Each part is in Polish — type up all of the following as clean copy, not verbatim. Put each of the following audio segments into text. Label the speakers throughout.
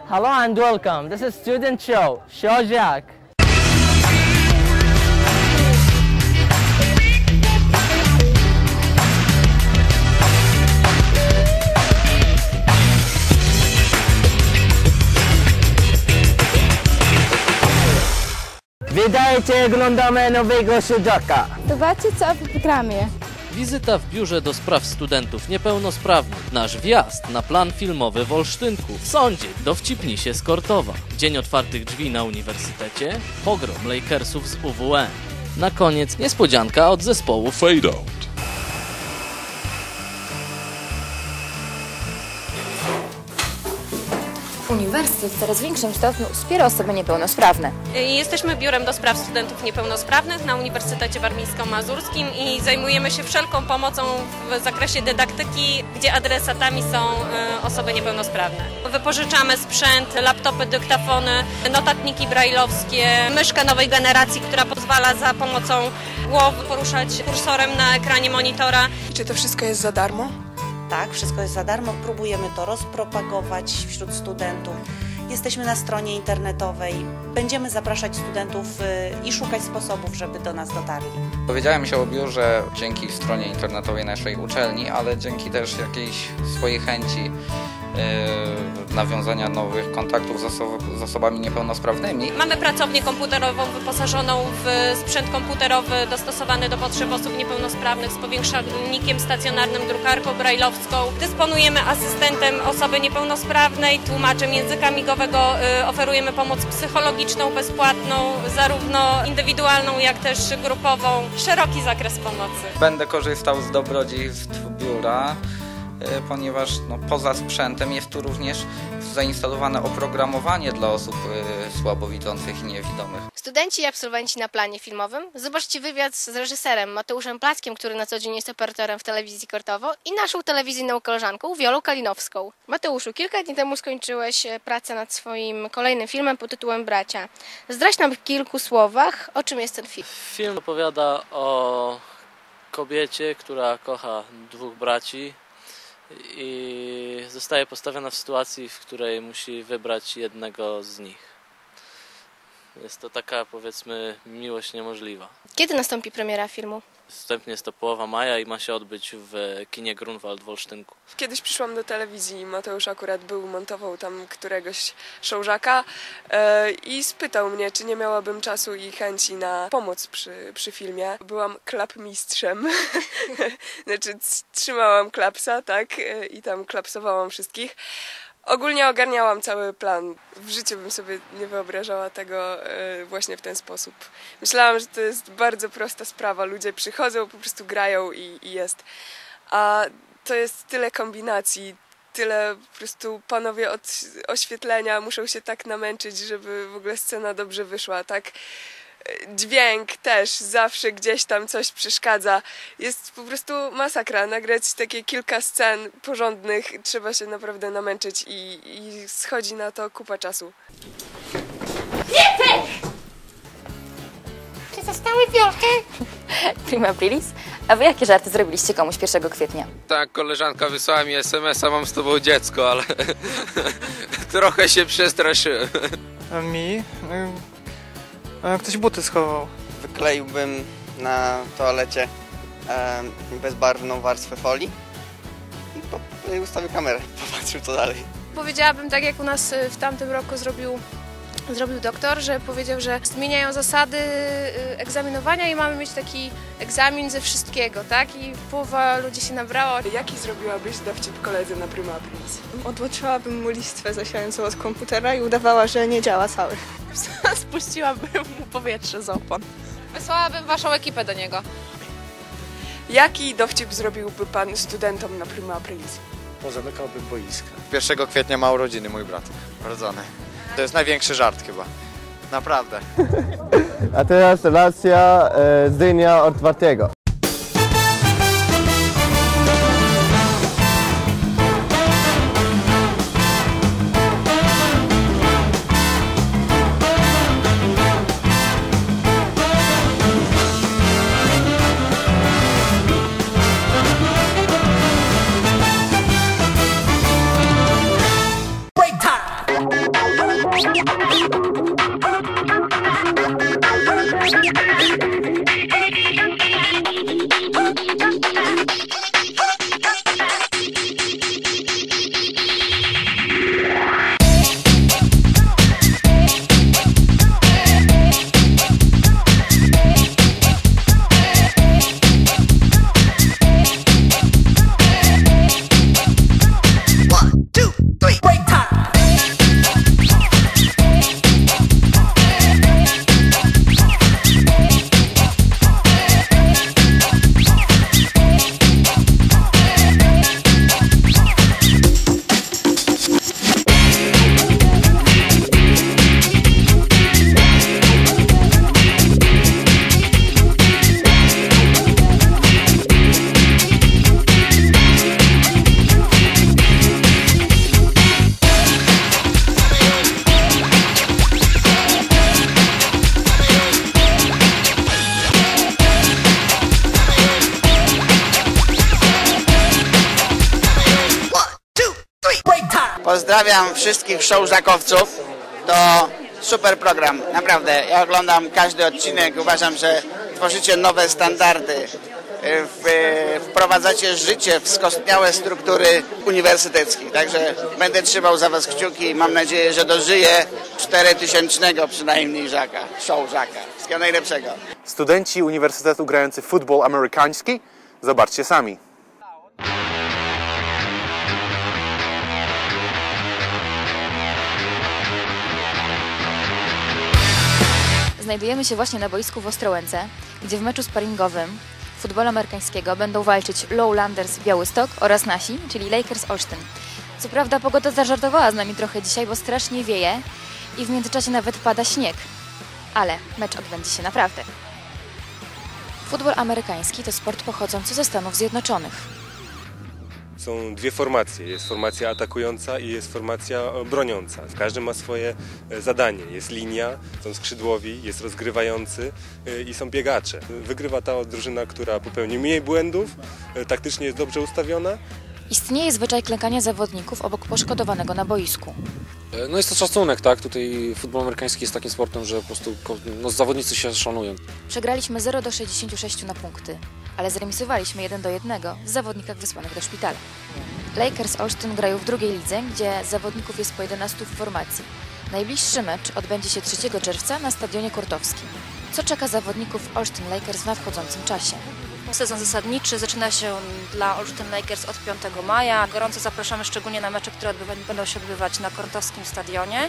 Speaker 1: Hello and welcome. This is Student Show, Show Jack. Witajcie, oglądamy nowego Showjacka.
Speaker 2: Zobaczcie, co w programie.
Speaker 3: Wizyta w biurze do spraw studentów niepełnosprawnych, nasz wjazd na plan filmowy w Olsztynku, w sądzie dowcipnisie z Kortowa, dzień otwartych drzwi na uniwersytecie, pogrom Lakersów z UWE. Na koniec niespodzianka od zespołu Fade Out.
Speaker 2: Uniwersytet w coraz większym stopniu wspiera osoby niepełnosprawne.
Speaker 4: Jesteśmy biurem do spraw studentów niepełnosprawnych na Uniwersytecie Warmińsko-Mazurskim i zajmujemy się wszelką pomocą w zakresie dydaktyki, gdzie adresatami są osoby niepełnosprawne. Wypożyczamy sprzęt, laptopy, dyktafony, notatniki brajlowskie, myszkę nowej generacji, która pozwala za pomocą głowy poruszać kursorem na ekranie monitora.
Speaker 5: Czy to wszystko jest za darmo?
Speaker 6: Tak, wszystko jest za darmo. Próbujemy to rozpropagować wśród studentów. Jesteśmy na stronie internetowej. Będziemy zapraszać studentów i szukać sposobów, żeby do nas dotarli.
Speaker 7: Dowiedziałem się o biurze dzięki stronie internetowej naszej uczelni, ale dzięki też jakiejś swojej chęci nawiązania nowych kontaktów z osobami niepełnosprawnymi.
Speaker 4: Mamy pracownię komputerową wyposażoną w sprzęt komputerowy dostosowany do potrzeb osób niepełnosprawnych z powiększalnikiem stacjonarnym, drukarką brajlowską. Dysponujemy asystentem osoby niepełnosprawnej, tłumaczem języka migowego, oferujemy pomoc psychologiczną bezpłatną, zarówno indywidualną, jak też grupową. Szeroki zakres pomocy.
Speaker 7: Będę korzystał z dobrodziejstw biura, ponieważ poza sprzętem jest tu również zainstalowane oprogramowanie dla osób słabowidzących i niewidomych.
Speaker 8: Studenci i absolwenci na planie filmowym. Zobaczcie wywiad z reżyserem Mateuszem Plackiem, który na co dzień jest operatorem w telewizji Kortowo, i naszą telewizyjną koleżanką Wiolą Kalinowską. Mateuszu, kilka dni temu skończyłeś pracę nad swoim kolejnym filmem pod tytułem Bracia. Zdradź nam w kilku słowach, o czym jest ten film.
Speaker 3: Film opowiada o kobiecie, która kocha dwóch braci i zostaje postawiona w sytuacji, w której musi wybrać jednego z nich. Jest to taka, powiedzmy, miłość niemożliwa.
Speaker 8: Kiedy nastąpi premiera filmu?
Speaker 3: Wstępnie jest to połowa maja i ma się odbyć w kinie Grunwald w Olsztynku.
Speaker 5: Kiedyś przyszłam do telewizji i Mateusz akurat montował tam któregoś Showjacka i spytał mnie, czy nie miałabym czasu i chęci na pomoc przy filmie. Byłam klapmistrzem, znaczy trzymałam klapsa, tak, i tam klapsowałam wszystkich. Ogólnie ogarniałam cały plan. W życiu bym sobie nie wyobrażała tego właśnie w ten sposób. Myślałam, że to jest bardzo prosta sprawa. Ludzie przychodzą, po prostu grają i jest. A to jest tyle kombinacji, tyle po prostu panowie od oświetlenia muszą się tak namęczyć, żeby w ogóle scena dobrze wyszła, tak? Dźwięk też zawsze gdzieś tam coś przeszkadza. Jest po prostu masakra. Nagrać takie kilka scen porządnych trzeba się naprawdę namęczyć i schodzi na to kupa czasu.
Speaker 2: Czy zostały wiolki? Prima aprilis. A wy jakie żarty zrobiliście komuś 1 kwietnia?
Speaker 9: Tak, koleżanka wysłała mi SMS-a, mam z tobą dziecko, ale trochę się przestraszyłem.
Speaker 10: A mi? Ktoś buty schował.
Speaker 11: Wykleiłbym na toalecie bezbarwną warstwę folii i ustawił kamerę, popatrzył co dalej.
Speaker 8: Powiedziałabym tak, jak u nas w tamtym roku zrobił doktor, że powiedział, że zmieniają zasady egzaminowania i mamy mieć taki egzamin ze wszystkiego, tak? I połowa ludzi się nabrała.
Speaker 5: Jaki zrobiłabyś dowcip koledze na Prima Aprilis?
Speaker 10: Odłączyłabym mu listwę zasiającą od komputera i udawała, że nie działa cały.
Speaker 8: Spuściłabym mu powietrze z opon. Wysłałabym waszą ekipę do niego.
Speaker 5: Jaki dowcip zrobiłby pan studentom na Prima Aprilis?
Speaker 12: Pozamykałbym boiska.
Speaker 13: 1 kwietnia ma urodziny mój brat rodzony. To jest największy żart chyba. Naprawdę.
Speaker 14: A teraz relacja z dnia otwartego.
Speaker 15: Break time! Pozdrawiam wszystkich showżakowców. To super program, naprawdę. Ja oglądam każdy odcinek, uważam, że tworzycie nowe standardy. Wprowadzacie życie w skostniałe struktury uniwersyteckie. Także będę trzymał za was kciuki i mam nadzieję, że dożyję 4000 przynajmniej show żaka. Wszystkiego najlepszego.
Speaker 16: Studenci Uniwersytetu grający futbol amerykański? Zobaczcie sami.
Speaker 2: Znajdujemy się właśnie na boisku w Ostrołęce, gdzie w meczu sparingowym futbolu amerykańskiego będą walczyć Lowlanders Białystok oraz nasi, czyli Lakers Olsztyn. Co prawda pogoda zażartowała z nami trochę dzisiaj, bo strasznie wieje i w międzyczasie nawet pada śnieg. Ale mecz odbędzie się naprawdę. Futbol amerykański to sport pochodzący ze Stanów Zjednoczonych.
Speaker 17: Są dwie formacje, jest formacja atakująca i jest formacja broniąca. Każdy ma swoje zadanie, jest linia, są skrzydłowi, jest rozgrywający i są biegacze. Wygrywa ta drużyna, która popełni mniej błędów, taktycznie jest dobrze ustawiona.
Speaker 2: Istnieje zwyczaj klękania zawodników obok poszkodowanego na boisku.
Speaker 18: No jest to szacunek, tak? Tutaj futbol amerykański jest takim sportem, że po prostu zawodnicy się szanują.
Speaker 2: Przegraliśmy 0-66 na punkty, ale zremisowaliśmy 1-1 w zawodnikach wysłanych do szpitala. Lakers Olsztyn grają w drugiej lidze, gdzie zawodników jest po 11 w formacji. Najbliższy mecz odbędzie się 3 czerwca na stadionie Kortowskim. Co czeka zawodników Olsztyn Lakers w nadchodzącym czasie?
Speaker 19: Sezon zasadniczy zaczyna się dla Olsztyn Lakers od 5 maja. Gorąco zapraszamy szczególnie na mecze, które będą się odbywać na Kortowskim stadionie.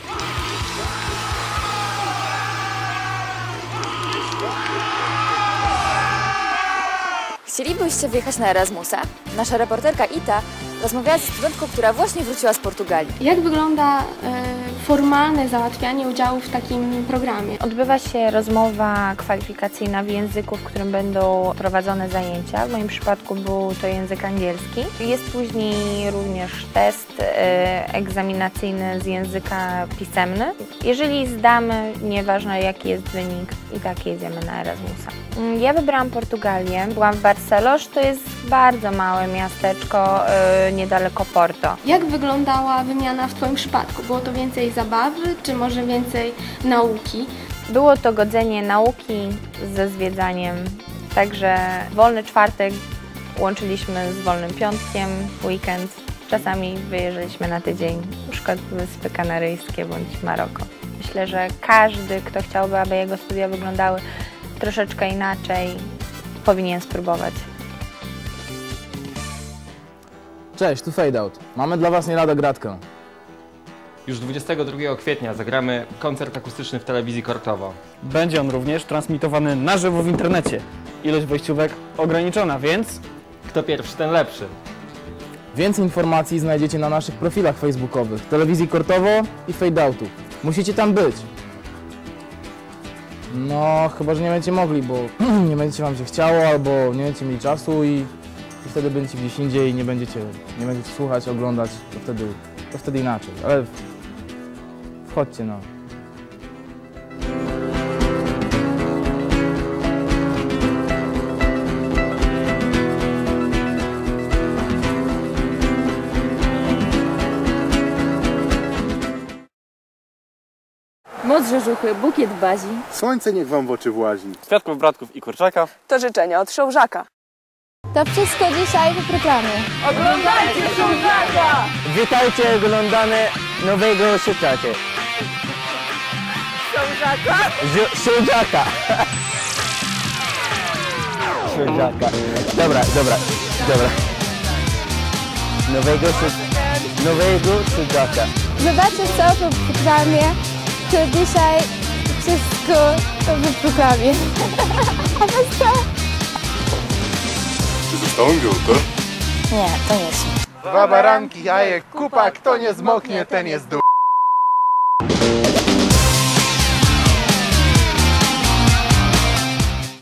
Speaker 2: Chcielibyście wyjechać na Erasmusa? Nasza reporterka Ita rozmawiała z studentką, która właśnie wróciła z Portugalii.
Speaker 20: Jak wygląda formalne załatwianie udziału w takim programie?
Speaker 21: Odbywa się rozmowa kwalifikacyjna w języku, w którym będą prowadzone zajęcia. W moim przypadku był to język angielski. Jest później również test egzaminacyjny z języka pisemny. Jeżeli zdamy, nieważne jaki jest wynik, i tak jedziemy na Erasmusa. Ja wybrałam Portugalię, byłam w Barcelos, to jest bardzo małe miasteczko niedaleko Porto.
Speaker 20: Jak wyglądała wymiana w Twoim przypadku? Było to więcej zabawy, czy może więcej nauki?
Speaker 21: Było to godzenie nauki ze zwiedzaniem, także wolny czwartek łączyliśmy z wolnym piątkiem, weekend. Czasami wyjeżdżaliśmy na tydzień, na przykład Wyspy Kanaryjskie bądź Maroko. Myślę, że każdy, kto chciałby, aby jego studia wyglądały troszeczkę inaczej, powinien spróbować.
Speaker 22: Cześć, tu Fade Out. Mamy dla Was nie lada gratkę.
Speaker 23: Już 22 kwietnia zagramy koncert akustyczny w telewizji Kortowo.
Speaker 24: Będzie on również transmitowany na żywo w internecie. Ilość wejściówek ograniczona, więc...
Speaker 23: Kto pierwszy, ten lepszy.
Speaker 22: Więcej informacji znajdziecie na naszych profilach facebookowych, telewizji Kortowo i Fade Outu. Musicie tam być. No, chyba że nie będziecie mogli, bo nie będzie Wam się chciało, albo nie będziecie mieli czasu i wtedy będziecie gdzieś indziej i nie będziecie słuchać, oglądać, to wtedy inaczej. Ale wchodźcie, no.
Speaker 2: Moc rzeżuchy, bukiet bazi.
Speaker 16: Słońce niech wam w oczy włazi.
Speaker 24: Kwiatków, bratków i kurczaka.
Speaker 5: To życzenia od Szołżaka.
Speaker 20: To wszystko dzisiaj w programie.
Speaker 5: Oglądajcie Szołżaka!
Speaker 22: Witajcie, oglądamy nowego Szołżaka.
Speaker 5: Szołżaka?
Speaker 22: Szołżaka. Szołżaka. Dobra. Nowego Szołżaka.
Speaker 20: Zobaczcie co w programie. To dzisiaj wszystko w programie. A was co?
Speaker 16: Zostało miółko.
Speaker 2: Nie, to nie jest.
Speaker 16: 2 baranki, jajek, kupa, kto nie zmoknie, ten jest